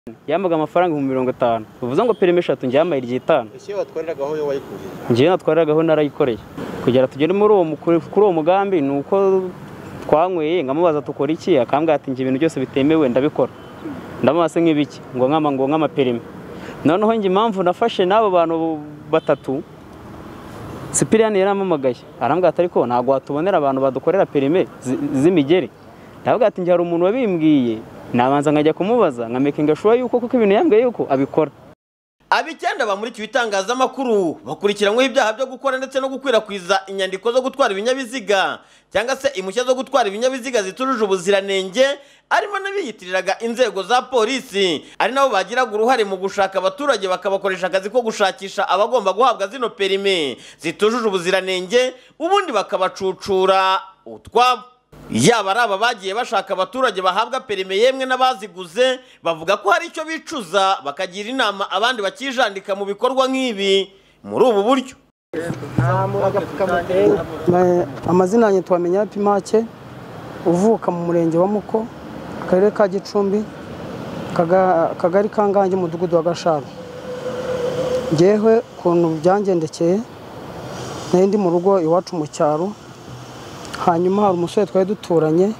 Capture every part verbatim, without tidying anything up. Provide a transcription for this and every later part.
yambaga amafaranga ibihumbi mirongo itanu bivuze ngo perime eshatu njyamaye iryitanu. Ese watwaragaho yo wayikuye? Ngiye natwaragaho narayikoreye kugera tugere muri uwo kuri uwo mugambi nuko twanyweye ngamubaza tukora iki akambwa ati ngi ibintu byose bitemewe ndabikora. Ndamase nk'ibiki ngo nkama ngo nkama perime. Noneho ngi impamvu nafashe nabo bantu batatu Sipiriyani yaramamagaye arambwa ati ariko ntago watubonera abantu badukorera perime z'imigere. Ndavuga ati ngi hari umuntu wabimbwiye nabanza nkajya kumubaza nkamekinga shuwa yuko kuko ibintu yambwiye yuko abikora. Abicyenda bamurikiwe itangazamakuru bakurikiranyweho ibyaha byo gukora ndetse no gukwirakwiza inyandiko zo gutwara ibinyabiziga cyangwa se impushya zo gutwara ibinyabiziga zitujuje ubuziranenge, arimo n'abiyitiriraga inzego za polisi ari nabo bagiraga uruhare mu gushaka abaturage bakabakoresha akazi ko gushakisha abagomba guhabwa zino perime zitujuje ubuziranenge ubundi bakabacucura utwabo. Yaba ari aba bagiye bashaka abaturage bahabwa perime yemwe n'abaziguze bavuga ko hari icyo bicuza bakagira inama abandi bakijandika mu bikorwa nk'ibi muri ubu buryo. Amazina yanjye twamenya Pimake uvuka mu murenge wa Muko akarere ka Gicumbi kagari kangange umudugudu wa Gasharu. Ngewe kuntu byangendekeye nari ndi mu rugo iwacu mu cyaro, hanyuma hari umusore twari duturanye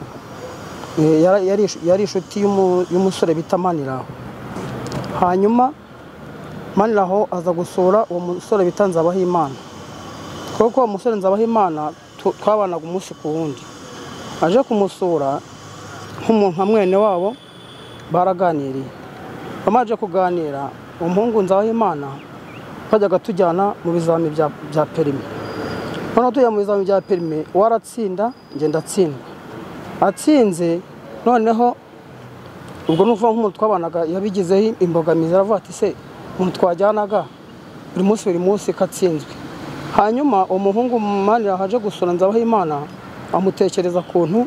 yari inshuti y'umusore bita Maniraho. Hanyuma Maniraho aza gusura uwo musore bita Nzabahimana, kuko uwo musore Nzabahimana twabanaga umunsi ku wundi. Aje kumusura nk'umuntu mwene wabo baraganiriye. Bamaze kuganira umuhungu Nzabahimana twajyaga tujyana mu bizami bya perime. Noneho tujya mu bizami bya perime waratsinda ngenda atsinda. Atsinze noneho ubwo nuvuga nk'umuntu twabanaga yabigizeho imbogamizi aravuga ati se umuntu twajyanaga buri munsi buri munsi katsinzwe. Hanyuma umuhungu Manira haje gusura Nzabahimana amutekereza kuntu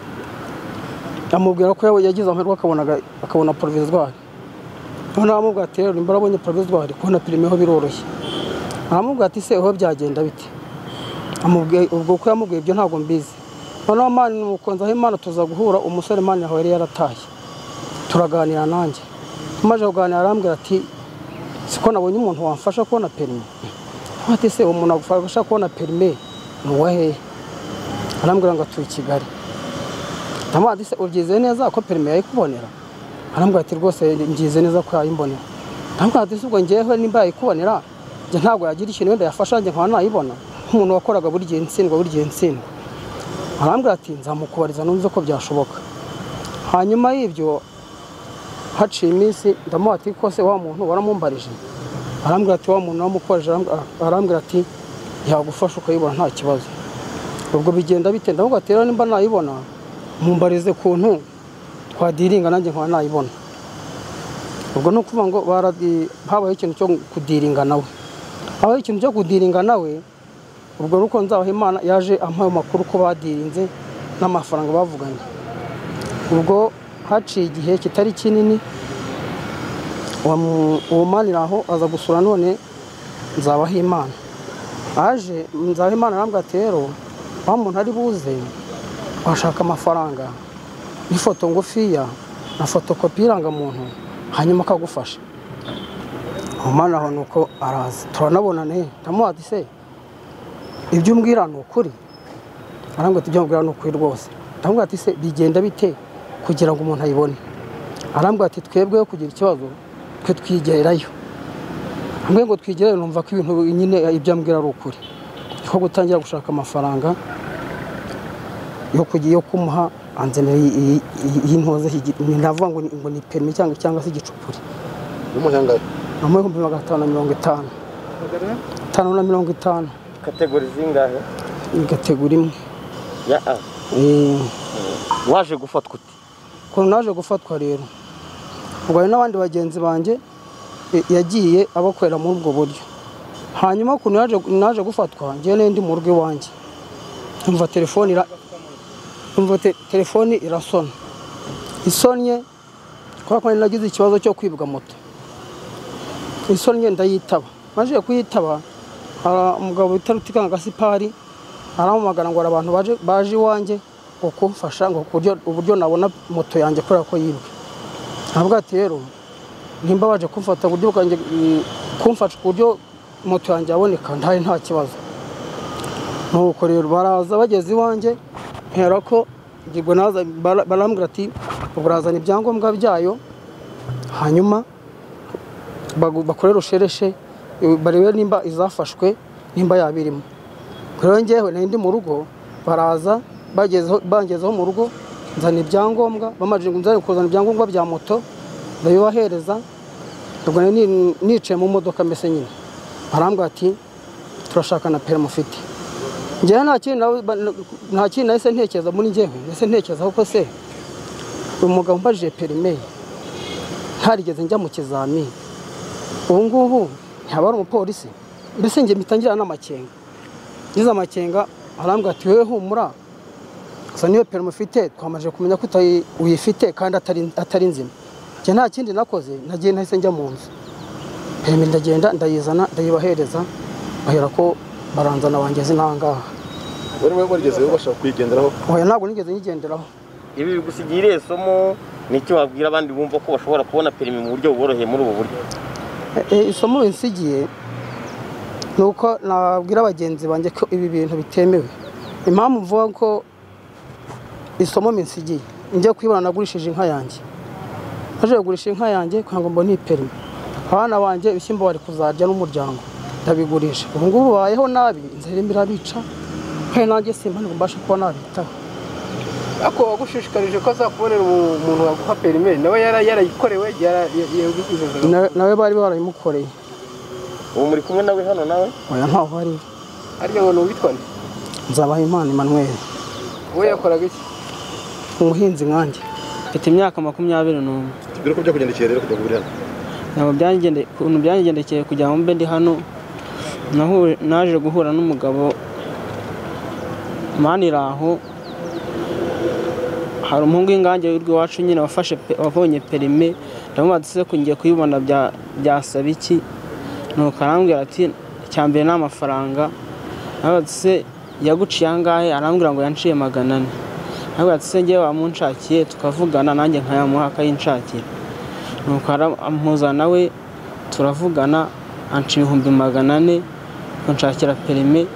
amubwira ko yagize amahirwe akabonaga akabona provisoire. Noneho amubwira ati rero imbara abonye provisoire kubona perime ho biroroshye. Aramubwira ati se ho byagenda bite? Amubwiye ubwo ko yamubwiye ibyo ntago mbizi. Noneho Mani nukonza Imana tuza guhura umusore Mani aho yari yarataye. Turaganira nanjye. Tumaje kuganira arambwira ati siko nabonye umuntu wamfasha kubona perime. Ati se umuntu agufasha kubona perime nuwahe? Arambwira ngo atuye Kigali. Tamadi se ugize neza ko perime yayikubonera? Arambwira ati rwose ngize neza ko yayimbonera. Arambwira ati subwo ngewe nimba yayikubonera nje ntago yagira ikintu wenda yafasha nje nkaba nayibona. Umuntu wakoraga buri gihe insindwa buri gihe insindwa. Arambwira ati nzamukubariza numve ko byashoboka. Hanyuma y'ibyo haciye iminsi ndamuha ati ko se wa muntu waramumbarije. Arambwira ati wa muntu wamukoreje arambwira ati yagufasha ukayibona nta kibazo. Ubwo bigenda bite ndavuga ati rero nimba nayibona mumbarize kuntu twadiringa nanjye nkaba nayibona. Ubwo no kuvuga ngo baradi habaye ikintu cyo kudiringa nawe. Aho ikintu cyo kudiringa nawe ubwo ruko Nzabahimana yaje ampaye makuru ko badirinze n'amafaranga bavuganye. Ubwo haciye igihe kitari kinini uwo Maniraho aza gusura none Nzabahimana. Aje Nzabahimana arambwira ati rero wa muntu ari buze washaka amafaranga n'ifoto ngufiya na fotokopi irangamuntu hanyuma akagufasha. Umanaho nuko araza turanabona ne ndamuha ati se ibyo umbwira ni ukuri? Arambwira ati ibyo umbwira ni ukuri rwose. Ndamubwira ati se bigenda bite kugira ngo umuntu ayibone? Arambwira ati twebwe kugira ikibazo twe twigerayo. Ambwiye ngo twigerayo numva ko ibintu nyine ibyo ambwira ari ukuri. Ko gutangira gushaka amafaranga yo kugiye kumuha anzenera y'intoze ndavuga ngo ngo ni permis cyangwa cyangwa se igicupuri. Umuhanga Amwe ibihumbi magana atanu na mirongo itanu. Tano na mirongo itanu. Kategori zingahe? Ni kategori imwe. Ya a. Eh waje gufatwa uti? Ko naje gufatwa rero. Ubwo hari n'abandi bagenzi banje yagiye abakorera muri ubwo buryo. Hanyuma kuno naje naje gufatwa ngiye n'indi mu rugo iwanje. Umva telefone ira umva telefone irasona. Isonye kwa kwa nagize ikibazo cyo kwibwa moto. Isonye ndayitaba. Maje kuyitaba umugabo bitarutikanga gasipari aramumagana ngo abantu baje baje iwanje ngo kumfasha ngo kuryo uburyo nabona moto yanjye kora ko yibwe. Ntabwo ati rero nimba baje kumfata buryo bwanjye kumfasha buryo moto yanjye yaboneka ntari nta kibazo. Nuko rero baraza bageze iwanjye mpera ko ngirwa naza barambwira ati uburazana ibyangombwa byayo hanyuma bakorera ushereshe barebe nimba izafashwe nimba yabirimo. Rero njyewe nari ndi mu rugo baraza bagezeho bangezeho mu rugo nzana ibyangombwa bamaje nzana kuzana ibyangombwa bya moto ndabibahereza. Ubwo nicaye mu modoka mbese nyine barambwira ati turashaka na permis ufite. Njyewe nta kintu nta kintu nahise ntekereza muri njyewe nahise ntekereza ko se umugabo mbajije permis ntarigeze njya mu kizami ubu ngubu ntaba ari umupolisi mbese njye mitangira n'amakenga ngize amakenga arambwira ati wewe humura gusa niyo permis ufite twamaje kumenya ko uyifite kandi atari atari nzima. Njye nta kindi nakoze nagiye nahise njya mu nzu permis ndagenda ndayizana ndayibahereza bahera ko baranzana bangeze nangaha. Wari wewe warigeze ubashaka kwigenderaho? Oya ntabwo nigeze nyigenderaho. Ibi bigusigira isomo nicyo wabwira abandi bumva ko bashobora kubona permis mu buryo buboroheye muri ubu buryo? Eh isomo binsigiye nuko nabwira abagenzi banjye ko ibi bintu bitemewe. Impamvu mvuga ko isomo binsigiye njye kwibana nagurishije inka yanjye. Aje kugurisha inka yanjye kwanga mbona permis. Abana banje ibishyimbo bari kuzarya n'umuryango ndabigurisha. Ubu ngubu bayeho nabi inzira birabica. He nanjye simba mbasha kuba nabitaho. Ako wagushishikarije ko azakubonera umuntu waguha permis nawe yarayikorewe yarayivuze nawe bari barayimukoreye. Ubu muri kumwe nawe hano nawe? Oya ntaho bari. Arya ngo nubitwane? Nzabaha Imana Emmanuel. Wowe yakoraga iki? Umuhinzi nkanjye. Mfite imyaka makumyabiri n'umwe. Tubwire ko byakugendekeye rero kujya guhurira hano. Nabo byangendeye kuntu byangendekeye kujya mu mbe ndi hano naho naje guhura n'umugabo maniraho hari umuhungu w'ingange w'iwacu nyine wafashe wabonye permis ndamubaza ko ngiye kuyibona bya byasaba iki. Nuko arambwira ati cyambere n'amafaranga nabaze yaguciye angahe arambwira ngo yanciye magana ane. Nabwo ati se ngiye wamunshakiye tukavugana nanjye nkayamuha akayinshakira. Nuko arampuza nawe turavugana anci ibihumbi magana ane kunshakira permis.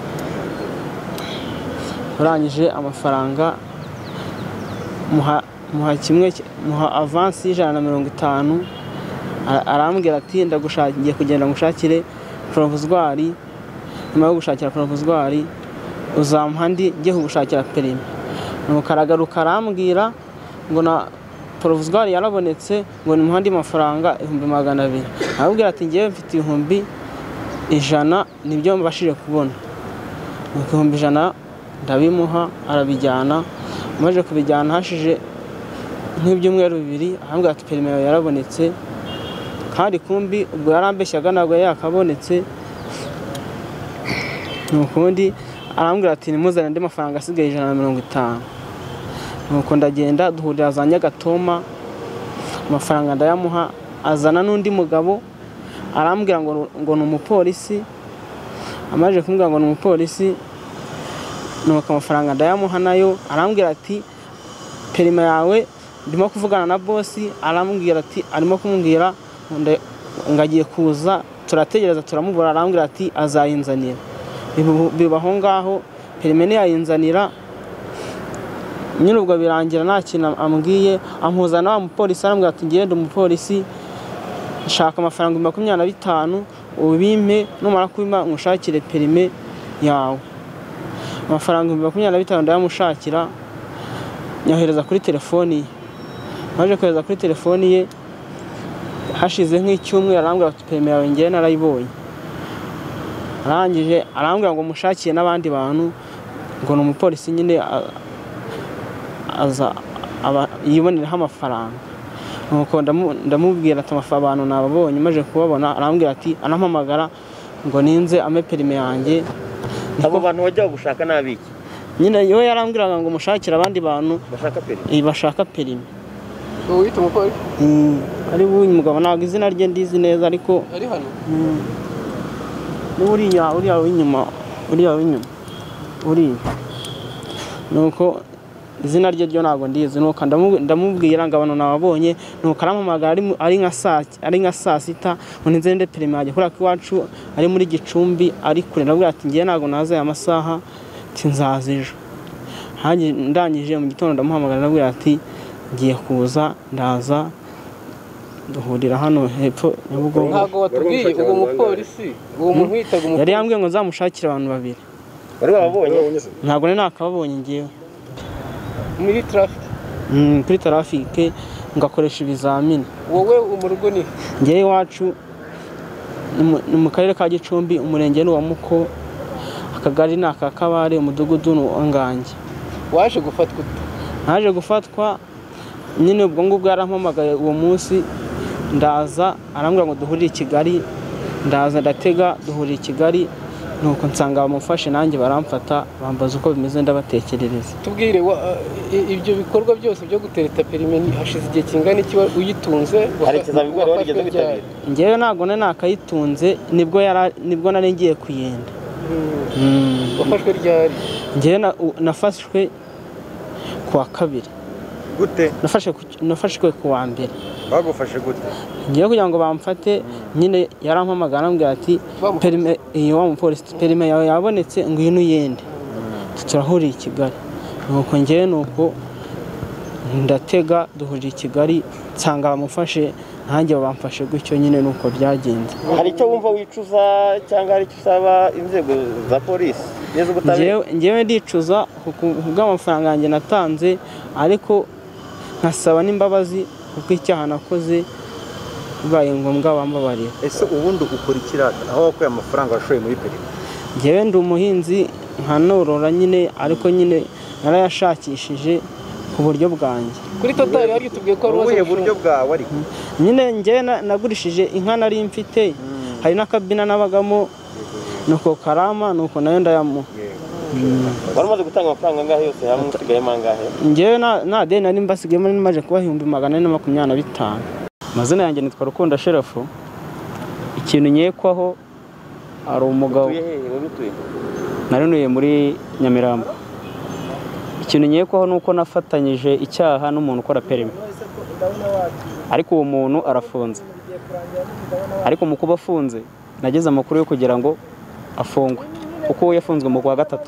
Urangije amafaranga muha muha kimwe muha avance y'ijana na mirongo itanu arambwira ati ndagushakiye kugenda ngushakire provisoire nyuma yo gushakira provisoire uzampa ndi ngiye kugushakira permis. Nuko aragaruka arambwira ngo na provisoire yarabonetse ngo ni muhandi mafaranga ibihumbi magana abiri. Arabwira ati ngiye mfite ibihumbi ijana nibyo mbashije kubona. Nuko ibihumbi ijana ndabimuha arabijyana. Maje kubijyana hashije nk'ibyumweru bibiri arambwira ati permis yawe yarabonetse kandi kumbi ubwo yarambeshyaga ntabwo yakabonetse. Nuko ndi arambwira ati nimuzane andi mafaranga asigaye ijana na mirongo itanu. Nuko ndagenda duhurira za Nyagatoma amafaranga ndayamuha azana n'undi mugabo arambwira ngo ngo ni umupolisi. Amaje kumbwira ngo ni umupolisi nuko amafaranga ndayamuha nayo arambwira ati permis yawe ndimo kuvugana na boss arambwira ati arimo kumbwira ngagiye kuza turategereza turamubura arambwira ati azayinzanira. Bibaho ngaho permis ni yayinzanira nyine ubwo birangira nta kintu ambwiye ampuza na umupolisi arambwira ati ngende umupolisi nshaka amafaranga makumyabiri na bitanu ubimpe numara kubima ngushakire permis yawe. Amafaranga makumyabiri na bitanu ndayamushakira nyohereza kuri telefoni ye. Maje kohereza kuri telefoni ye hashize nk'icyumweru arambwira ati permis yawe ngiye narayibonye. Arangije arambwira ngo mushakiye n'abandi bantu ngo ni umupolisi nyine aza yiboneraho amafaranga. Nuko ndamubwira ati abantu nababonye maje kubabona arambwira ati anampamagara ngo ninze ame permis yanjye. Abo bantu wajya gushaka nabiki nyine yo yarambwiraga ngo mushakira abandi bantu bashaka permis. Eh bashaka permis. Uwo wita umupolisi? Mm ari uyu mugabo ntabwo izina rye ndizi neza ariko ari hano. Ni uriya uriya w'inyuma uriya w'inyuma uri. Nuko izina rye ryo ntabwo ndizi nuko ndamubwira ngo abantu nababonye nuko arampamagara ari nka saa ari nka saa sita ngo nzende perime ajya kuri iwacu ari muri Gicumbi ari kure ndabwira ati ngiye ntabwo naza aya masaha tinzaza ejo hanjye ndangije mu gitondo ndamuhamagara ndabwira ati ngiye kuza ndaza duhurira hano hepfo Nyabugogo. Ntabwo watubwiye uwo mupolisi uwo muntu witaga umupolisi yari yambwiye ngo nzamushakire abantu babiri. Wari wabonye? Ntabwo ni nakababonye ngiye muri traffic. Mm, kuri traffic ngakoresha ibizamini. Wowe umurugo ni? Ngiye iwacu mu karere ka Gicumbi, umurenge wa Muko, akagari naka Kabare, umudugudu n'Angange. Waje gufatwa? Naje gufatwa nyine ubwo ngubwo yarampamagaye uwo munsi ndaza arambwira ngo duhurire i Kigali, ndaza ndatega duhurire i Kigali nuko nsanga bamufashe nanjye baramfata bambaza uko bimeze ndabatekerereza. Tubwire ibyo bikorwa byose byo gutereta perime hashize igihe kingana iki uyitunze? Harekeza bigore warigeze bitabira? Ngewe ntabwo nari nakayitunze nibwo yara nibwo nari ngiye kuyenda. Wafashwe ryari? Ngewe nafashwe kuwa kabiri. Gute? Nafashe nafashwe kuwa mbere. Bagufashe gute? Ngiye kugira ngo bamfate nyine yarampamagara ambwira ati perime iyo wa mupolisi perime yawe yabonetse ngwino yende. Turahurira i Kigali. Nuko ngewe nuko ndatega duhurira i Kigali nsanga bamufashe nanjye bamfashe gutyo nyine nuko byagenze. Hari icyo wumva wicuza cyangwa hari icyo usaba inzego za polisi? Neza ubutabera? Ngewe ndicuza kubw'amafaranga yanjye natanze ariko nkasaba n'imbabazi kuko icyaha nakoze bibaye ngombwa bambabarira. Ese ubundi ukora ikirata aho wakuye amafaranga washoye muri perime? Ngewe ndi umuhinzi nkanorora nyine ariko nyine narayashakishije ku buryo bwanjye. Kuri total yari tubwiye ko ari ubuhe buryo bwawe ariko? Nyine ngewe nagurishije inka nari mfite hari n'akabina nabagamo nuko karama nuko nayo ndayamu. Wari umaze gutanga amafaranga angahe yose hamwe usigaye mangahe? Ngewe na de nari mbasigayemo nimaje kuba ibihumbi magana ane na makumyabiri na bitanu. Amazina yanjye nitwa Rukunda Sherafu. Ikintu nyekwaho ari umugabo. Nari nuye muri Nyamirambo. Ikintu nyekwaho nuko nafatanyije icyaha n'umuntu ukora perime. Ariko uwo muntu arafunze. Ariko mu kuba afunze nageze amakuru yo kugira ngo afungwe kuko yafunzwe mu kwa gatatu.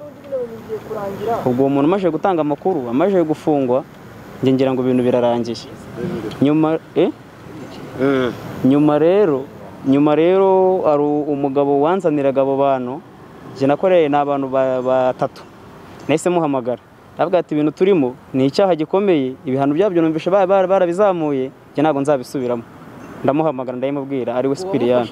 Ubwo umuntu amaje gutanga amakuru amaje gufungwa nge ngira ngo ibintu birarangiye. Nyuma eh nyuma rero nyuma rero ari umugabo wanzaniraga abo bantu je nakoreye n'abantu batatu nahise muhamagara ndavuga ati ibintu turimo ni icyaha gikomeye ibihano byabyo numvishe barabizamuye je ntago nzabisubiramo. Ndamuhamagara ndayimubwira ari we Sipiriyani.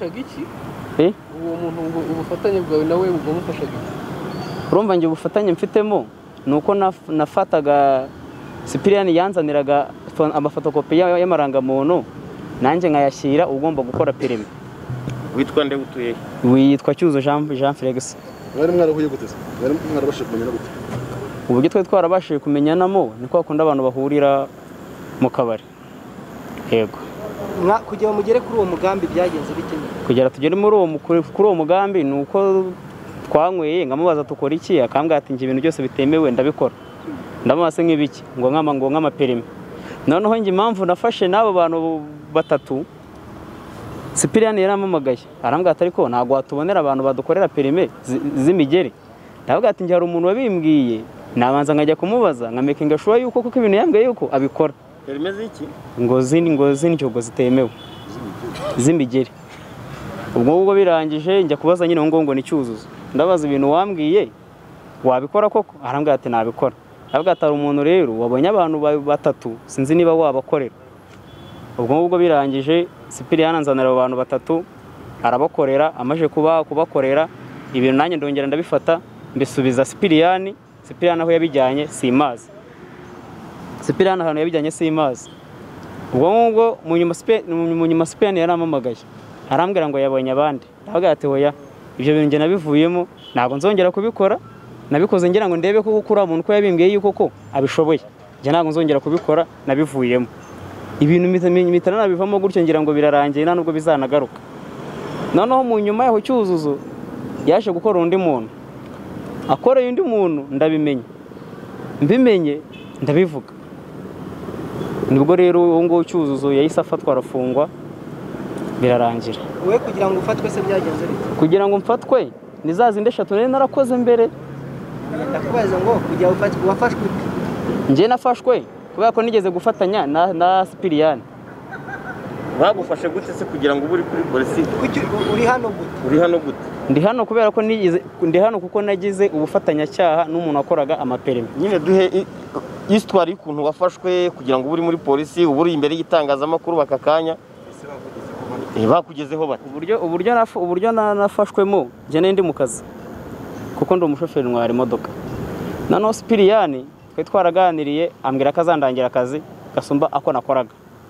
Eh uwo muntu ubufatanye bwawe nawe bugomufasha giki? Urumva nge ubufatanye mfitemo nuko nafataga Sipiriyani yanzaniraga amafotokopi y'amarangamuntu nanjye nkayashyira ugomba gukora perime. Witwa nde utuye? Witwa Cyuzo Jean Jean Felix. Mwari mwarahuye guteze? Mwari mwarabashije kumenyana gute? Uburyo twe twarabashije kumenyanamo niko akunda abantu bahurira mu kabari. Yego. Kugira mugere kuri uwo mugambi byagenze bite? Kugira tugere muri uwo kuri uwo mugambi nuko twanyweye ngamubaza tukora iki akambwira ati nje ibintu byose bitemewe ndabikora. Ndamase nk'ibiki ngo nkama ngo nkama perime. Noneho nje impamvu nafashe nabo bantu batatu Sipiriyani yaramamagaye arambwira ati ariko ntago watubonera abantu badukorera perime z'imigere. Ndavuga ati nje hari umuntu wabimbwiye nabanza nkajya kumubaza nkamekinga shuwa yuko kuko ibintu yambwiye yuko abikora. Perime ziki? Ngo zini ngo zini cyo zitemewe z'imigere. Ubwo ubwo birangije njya kubaza nyine ngo ngo ni Cyuzuzo. Ndabaza ibintu wambwiye wabikora koko arambwira ati nabikora. Ndavuga ati ari umuntu rero wabonye abantu batatu sinzi niba wabakorera. Ubwo ubwo birangije Sipiriyani anzanira abantu batatu arabakorera amaje kuba kubakorera ibintu nanjye ndongera ndabifata mbisubiza Sipiriyani. Sipiriyani aho yabijyanye simazi. Sipiriyani ahantu yabijyanye simazi. Ubwo ngubwo mu nyuma mu nyuma Sipiriyani yaramamagaye arambwira ngo yabonye abandi. Ndavuga ati hoya ibyo bintu nge nabivuyemo ntabwo nzongera kubikora. Nabikoze ngira ngo ndebe ko kuri umuntu ko yabimbwiye yuko ko abishoboye. Nge ntabwo nzongera kubikora nabivuyemo. Ibintu mitana nabivamo gutyo ngira ngo birarangiye nta nubwo bizanagaruka. Noneho mu nyuma yaho Cyuzuzo yaje gukora undi muntu. Akoreye undi muntu ndabimenye. Mbimenye ndabivuga nibwo rero uwo ngo cyuzuzo yahise afatwa arafungwa birarangira. Wowe kugira ngo ufatwe se byagenze bite? Kugira ngo mfatwe ni za zindi eshatu nari narakoze mbere. Ndakubaza ngo kugira ufatwe wafashwe ute? Nje nafashwe kubera ko nigeze gufatanya na na Sipiriyani. Bagufashe gute se kugira ngo uri kuri polisi? Uri hano gute? Uri hano gute? Ndi hano kubera ko nigize ndi hano kuko nagize ubufatanyacyaha n'umuntu akoraga amaperime. Nyine duhe histoire y'ukuntu wafashwe kugira ngo uri muri polisi, uburi imbere y'itangazamakuru bakakanya. Eh bakugezeho bati. Uburyo uburyo nafu uburyo nafashwemo je ndi mu kazi. Kuko ndi umushoferi ntwara imodoka. Nano Sipiriyani twe twaraganiriye ambwira kazandangira akazi gasumba ako nakoraga.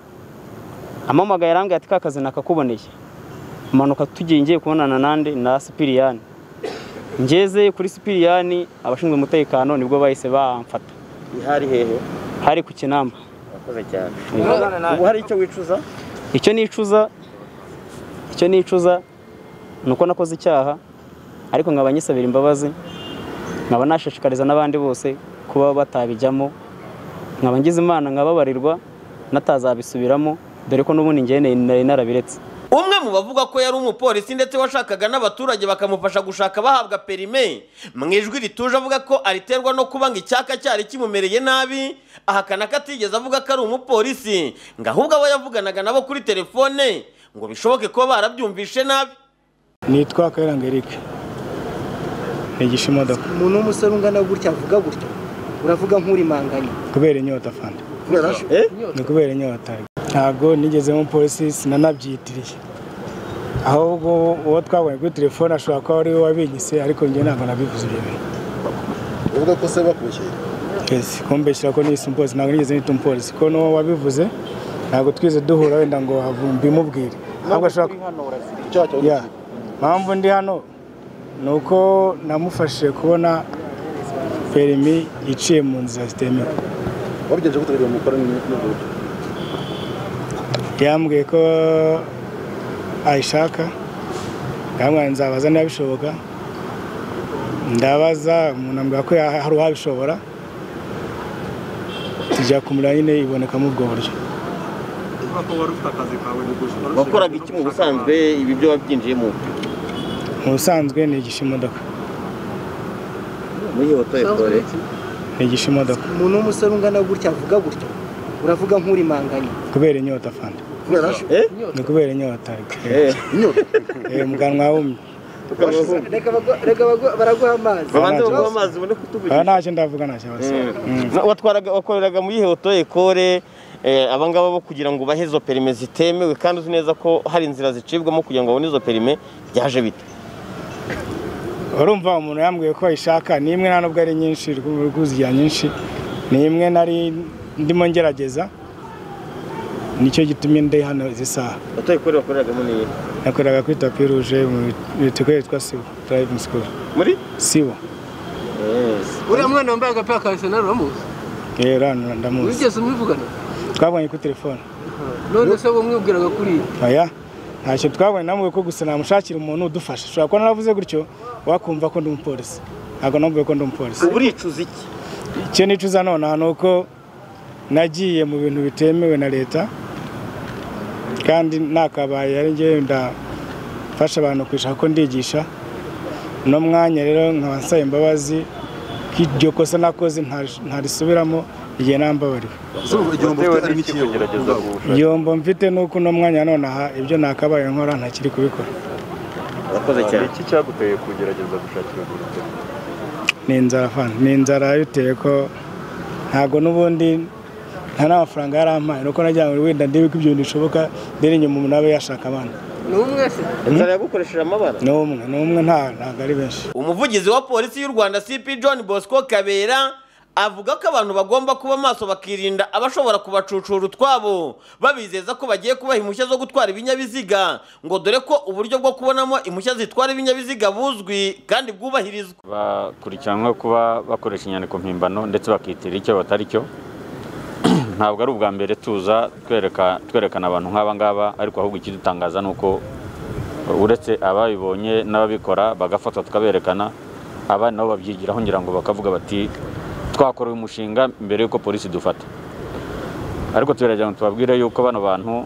Amamaga yarambwiye ati kakazi nakakuboneye. Manuka tugiye ngiye kubonana nande na Sipiriyani. Ngeze kuri Sipiriyani abashinzwe umutekano nibwo bahise bamfata. Ihari hehe? Hari ku Kinamba. Wakoze cyane. Ubu hari icyo wicuza? Icyo nicuza icyo nicuza nuko nakoze icyaha ariko nkabanyisabira imbabazi. Nkaba nashishikariza n'abandi bose kuba batabijyamo. Nkaba ngize Imana nkababarirwa natazabisubiramo dore ko n'ubundi ngene nari narabiretse. Umwe mu bavuga ko yari umupolisi ndetse washakaga n'abaturage bakamufasha gushaka bahabwa perime mu ijwi rituje avuga ko ariterwa no kuba ngo icyaka cyari kimumereye nabi, ahakana ko atigeze avuga ko ari umupolisi ngo ahubwo abo yavuganaga nabo kuri telefone ngo bishoboke ko barabyumvishe nabi. Nitwa Kayiranga Eric. Nigisha imodoka. Umuntu w'umusore ungana gutya avuga gutya uravuga nk'uri manganye. Kubera inyota fanda. Kubera Eh? Ni kubera inyota. Ntago nigeze mu polisi sinanabyitiriye. Ahubwo uwo twabonye kuri telefone ashobora kuba ari we wabinyise ariko njye ntabwo nabivuze ibyo bintu. Uvuga ko se bakubeshyeye? Yes, kumbeshyira ko nisi umupolisi ntabwo nigeze nita umupolisi ko no wabivuze ntabwo twize duhura wenda ngo mbimubwire. Ntabwo ashobora ya mpamvu ndi hano nuko namufashije kubona perimi iciye mu nzira zitemewe. Wabigenje gute rero mukora n'uburyo? Yambwiye ko ayishaka ngamwe nzabaza niba bishoboka. Ndabaza umuntu ambwira ko hari uhabishobora tujya kumura nyine iboneka mu bwo buryo. Wakoraga iki mu busanzwe ibi byo wabyinjiyemo? Mu busanzwe nigisha imodoka. Muri hotel kore. Nigisha imodoka. Umuntu w'umusore ungana gutya avuga gutya uravuga nk'uri manganye. Kubera inyota fanda. Kubera Eh? Ni kubera inyota. Eh. inyota. Eh muganwa wumye. Reka reka baraguha amazi. Babanze baguha amazi ubone kutuvugisha. Ah ntacyo ndavuga ntacyo bose. Watwaraga wakoreraga muri hotel kore abangaba bo kugira ngo bahezo perime zitemewe kandi uzi neza ko hari inzira zicibwamo kugira ngo babone izo perime byaje bite? Urumva umuntu yambwiye ko ayishaka nimwe nta nubwo ari nyinshi rwuziya nyinshi nimwe nari ndimo ngerageza nicyo gitumye ndi hano zisa. Hotel kore wakoreragamo ni nakoraga kuri tapi rouge mu bitiko yitwa Sibo driving school. muri Sibo. Yes. Uriya mwana wambaye agapira ka Arsenal uramuzi? Eh rano ndamuzi. Wigeze umuvugana? Twabonye kuri telefone. None se bamwibwiraga kuri Oya ntacyo twabonye namwe ko gusa namushakira umuntu udufasha. Shobora ko naravuze gutyo wakumva ko ndi umupolisi. Ntabwo nambuye ko ndi umupolisi. Uburicuza iki? Icyo nicuza none hano uko nagiye mu bintu bitemewe na leta kandi nakabaye ari ngiye ndafasha abantu kwishaka ko ndigisha no mwanya rero nkabansaye imbabazi k'iryo kosa nakoze ntarisubiramo igihe nambabarira. Yombo mfite nuko no mwanya none aha ibyo nakabaye nkora ntakiri kubikora. Wakoze cyane. Iki cyaguteye kugerageza gushakira urugero? Ni inzara fan, ni inzara biteye ko ntago nubundi nta n'amafaranga yarampaye nuko najyanye wenda ndibe ko ibyo bishoboka ndere nyuma umuntu abe yashaka abana. n'umwe se? Inzara yagukoresheje amabara? N'umwe, n'umwe nta ntago ari benshi. Umuvugizi wa polisi y'u Rwanda C P John Bosco Kabera avuga ko abantu bagomba kuba maso bakirinda abashobora kubacucura utwabo babizeza ko bagiye kubaha impushya zo gutwara ibinyabiziga ngo dore ko uburyo bwo kubonamo impushya zitwara ibinyabiziga buzwi kandi bwubahirizwa. Bakurikiranwe kuba bakoresha inyandiko mpimbano ndetse bakitira icyo batari cyo. Ntabwo ari ubwa mbere tuza twereka twerekana abantu nk'aba ngaba ariko ahubwo ikidutangaza nuko uretse ababibonye n'ababikora bagafatwa tukaberekana abana nabo babyigiraho ngira ngo bakavuga bati twakora uyu mushinga mbere yuko polisi dufata, ariko turagira ngo tubabwire yuko bano bantu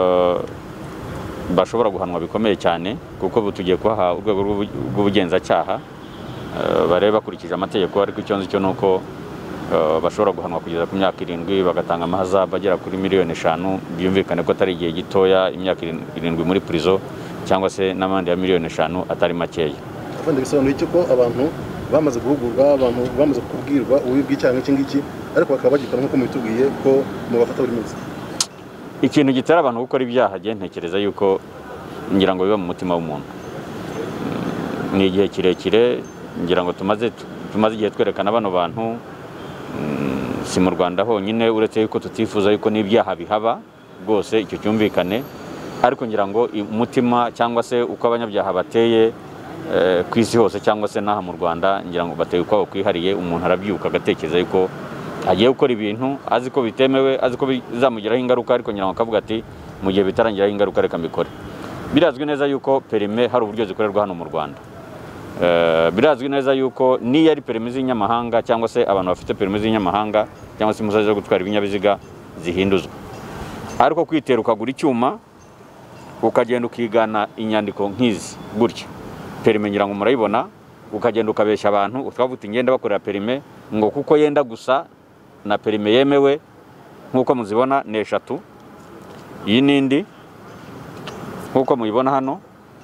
bashobora guhanwa bikomeye cyane, kuko ubu tugiye kubaha urwego rw'ubugenzacyaha bareba bakurikije amategeko, ariko icyo nzi cyo nuko bashobora guhanwa kugeza ku myaka irindwi, bagatanga amahazabu agera kuri miliyoni eshanu. Byumvikane ko atari igihe gitoya, imyaka irindwi muri prison cyangwa se n'amande ya miliyoni eshanu atari makeya. Kandi bisobanuye icyo ko abantu bamaze guhugurwa, abantu bamaze kubwirwa ububi bw'icyaha nk'iki ngiki, ariko bakaba bagikora nk'uko mubitubwiye ko mubafata buri munsi. Ikintu gitera abantu gukora ibyaha, je ntekereza yuko ngira ngo biba mu mutima w'umuntu. Ni igihe kirekire ngira ngo tumaze tumaze igihe twerekana bano bantu, si mu Rwanda honyine, uretse yuko tutifuza yuko n'ibyaha bihaba rwose, icyo cyumvikane, ariko ngira ngo umutima cyangwa se uko abanyabyaha bateye ku isi hose cyangwa se n'aha mu Rwanda, ngira ngo bateye uko kwihariye. Umuntu arabyuka agatekereza yuko agiye gukora ibintu azi ko bitemewe, azi ko bizamugiraho ingaruka, ariko ngira ngo akavuga ati mu gihe bitarangiraho ingaruka reka mbikore. Birazwi neza yuko perime hari uburyo zikorerwa hano mu Rwanda. Birazwi neza yuko niyo ari perime z'inyamahanga cyangwa se abantu bafite perime z'inyamahanga cyangwa se impushya zo gutwara ibinyabiziga zihinduzwa, ariko kwitera ukagura icyuma ukagenda ukigana inyandiko nk'izi gutya, perime ngira ngo murayibona, ukagenda ukabeshya abantu ukavuga uti ngenda bakorera perime ngo kuko yenda gusa na perime yemewe nk'uko muzibona ni eshatu, iyi nindi nk'uko muyibona hano.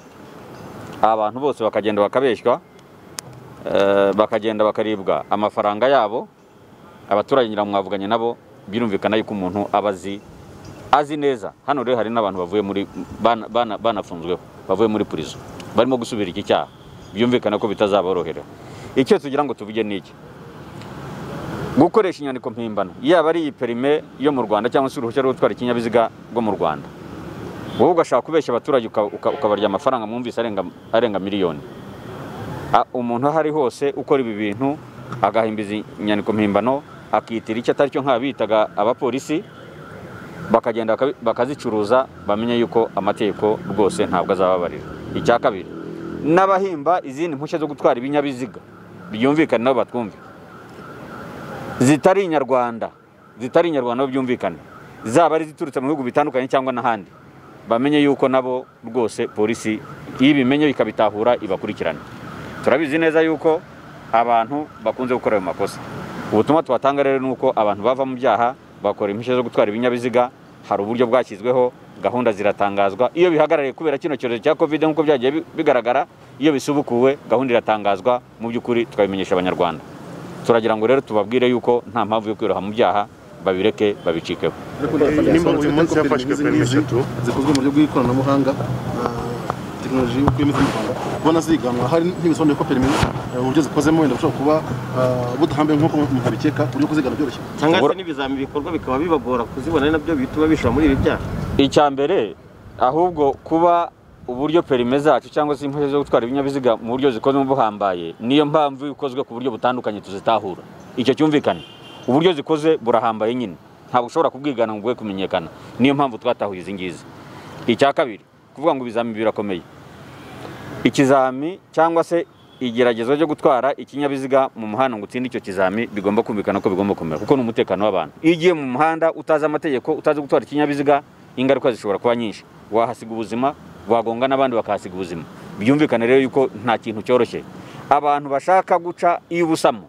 Abantu bose bakagenda bakabeshywa, bakagenda bakaribwa amafaranga yabo. Abaturage ngira mwavuganye nabo, birumvikana yuko umuntu abazi azi neza. Hano rero hari n'abantu bavuye muri banafunzweho, bavuye muri prison, barimo gusubira iki cyaha. Byumvikana ko bitazaborohera. Icyo tugira ngo tuvuge niki, gukoresha inyandiko mpimbano, yaba ari perime yo mu Rwanda cyangwa se uruhushya rwo gutwara ikinyabiziga rwo mu Rwanda, wowe ugashaka kubeshya abaturage ukabarya amafaranga mwumvise arenga arenga miliyoni. Umuntu ahari hose ukora ibi bintu agahimbiza inyandiko mpimbano, akitira icyo atari cyo nk'abitaga abapolisi, bakagenda bakazicuruza, bamenye yuko amategeko rwose ntabwo azababarira. Icya kabiri, n'abahimba izindi mpushya zo gutwara ibinyabiziga, byumvikane nabo batwumve, zitari inyarwanda, zitari inyarwanda byumvikane, zaba ari ziturutse mu bihugu bitandukanye cyangwa n'ahandi, bamenye yuko nabo rwose polisi ibimenye bikabitahura ibakurikirana. Turabizi neza yuko abantu bakunze gukora ayo makosa. Ubutumwa tubatanga rero nuko abantu bava mu byaha bakora impushya zo gutwara ibinyabiziga. Hari uburyo bwashyizweho, gahunda ziratangazwa. Iyo bihagarariye kubera kino cyorezo cya Covid nk'uko byagiye bigaragara, iyo bisubukuwe gahunda iratangazwa, mu by'ukuri tukabimenyesha abanyarwanda. Turagira ngo rero tubabwire yuko nta mpamvu yo kwiroha mu byaha, babireke babicikeho. Nimba uyu munsi yafashwe perime eshatu zikozwe mu buryo bw'ikoranabuhanga, tekinoloji yo kwemeza mu Rwanda, kubona ziganwa hari ntibisobanuye ko perime uburyo zikozemo wenda bushobora kuba budahambe nk'uko mutabikeka, uburyo kuzigana byoroshye, cyangwa se n'ibizami bikorwa bikaba bibagora kuzibona, nabyo bituma bishora muri ibi byaha. Icya mbere ahubwo kuba uburyo perime zacu cyangwa se impushya zo gutwara ibinyabiziga mu buryo zikozwe buhambaye, niyo mpamvu ikozwe ku buryo butandukanye tuzitahura. Icyo cyumvikane, uburyo zikoze burahambaye nyine, ntabwo ushobora kubwigana ngo bwe kumenyekana. Niyo mpamvu twatahuye izi ngizi. Icya kabiri, kuvuga ngo ibizami birakomeye. Ikizami cyangwa se igeragezwa ryo gutwara ikinyabiziga mu muhanda ngo utsinde icyo kizami, bigomba kumvikana ko bigomba kumera, kuko n'umutekano w'abantu. Iyo ugiye mu muhanda utazi amategeko, utazi gutwara ikinyabiziga, ingaruka zishobora kuba nyinshi. Wahasiga ubuzima, wagonga n'abandi bakahasiga ubuzima. Byumvikane rero yuko nta kintu cyoroshye. Abantu bashaka guca iy'ubusamo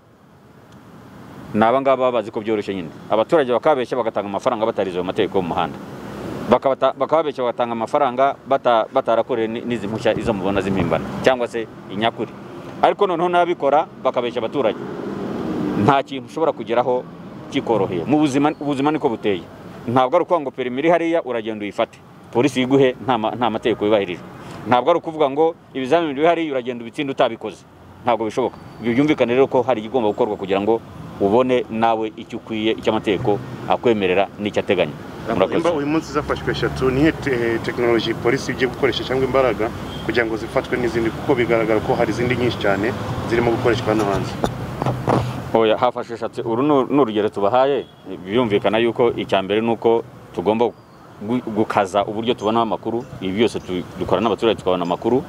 naba ngaba bazi ko byoroshye nyine. Abaturage bakabeshya bagatanga amafaranga batarize mu mategeko mu muhanda, bakababeshya bagatanga amafaranga batarakoreye n'izi mpushya izo mubona z'impimbano cyangwa se inyakuri. Ariko noneho n'abikora bakabeshya abaturage, nta kintu ushobora kugeraho kikoroheye. Mu buzima, ubuzima niko buteye. Ntabwo ari ukuvuga ngo perime iri hariya uragenda uyifate, polisi yiguhe nta mategeko yubahirije. Ntabwo ari ukuvuga ngo ibizamini biri hariya uragenda ubitsinde utabikoze, ntabwo bishoboka. Ibyo byumvikane rero ko hari igomba gukorwa kugira ngo ubone nawe icyo ukwiye, icyo amategeko akwemerera n'icyo ateganya. Nimba uyu munsi zafashwe eshatu, nihe tekinoloji polisi igiye gukoresha cyangwa imbaraga kugira ngo zifatwe n'izindi, kuko bigaragara ko hari izindi nyinshi cyane zirimo gukoreshwa hano hanze? Oya, hafashe eshatu, uru ni urugero tubahaye. Byumvikana yuko icya mbere nuko tugomba gukaza uburyo tubona amakuru. Ibi byose dukora n'abaturage tukabona amakuru.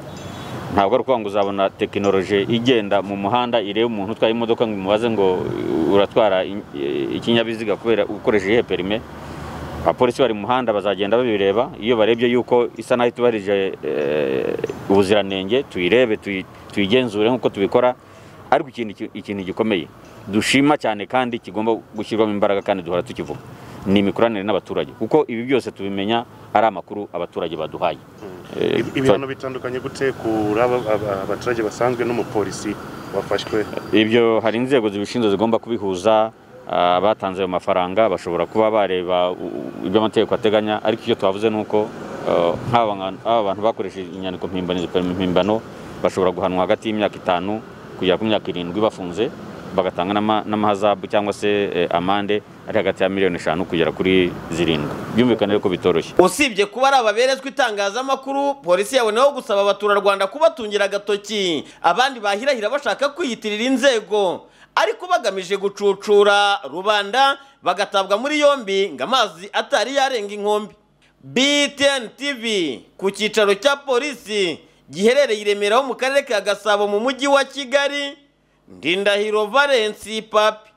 ntabwo ari ukuvuga ngo uzabona tekinoloji igenda mu muhanda ireba umuntu utwaye imodoka ngo imubaze ngo uratwara ikinyabiziga kubera ukoresheje ihe perime. Abapolisi bari mu muhanda bazagenda babireba, iyo barebye yuko isa naho itubarije ubuziranenge tuyirebe tuyigenzure nk'uko tubikora. Ariko ikintu gikomeye dushima cyane kandi kigomba gushyirwamo imbaraga kandi duhora tukivuga ni imikoranire n'abaturage, kuko ibi byose tubimenya ari amakuru abaturage baduhaye. Ibintu bitandukanye gute kuri abaturage basanzwe n'umupolisi wafashwe? Ibyo hari inzego zibishinzwe zigomba kubihuza. Abatanze ayo mafaranga bashobora kuba bareba ibyo amategeko ateganya, ariko icyo twavuze nuko nk'aba bantu bakoresheje inyandiko mpimbano mpimbano bashobora guhanwa hagati y'imyaka itanu kugera ku myaka irindwi bafunze, bagatanga n'amahazabu cyangwa se amande ari hagati ya miliyoni eshanu kugera kuri zirindwi. Byumvikane ko bitoroshye. Usibye kuba ari ababerezwe itangazamakuru, polisi yaboneyeho gusaba abaturarwanda kubatungira agatoki abandi bahirahira bashaka kwiyitirira inzego, ariko bagamije gucucura rubanda bagatabwa muri yombi ngo amazi atari yarenga inkombe. B T N T V ku cyicaro cya polisi giherereye i Remera ho mu karere ka Gasabo mu mujyi wa Kigali, Ndindahiro Valence Papi.